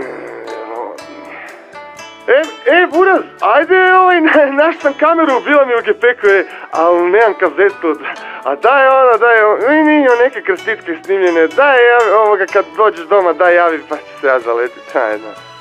Buraz, ajde, naš sam kameru, bila mi u gepeku, ali nemam kazetu, a daj nije neke krstitke snimljene, daj, kad dođeš doma, daj javi, pa će se ja zaletiti, ajde.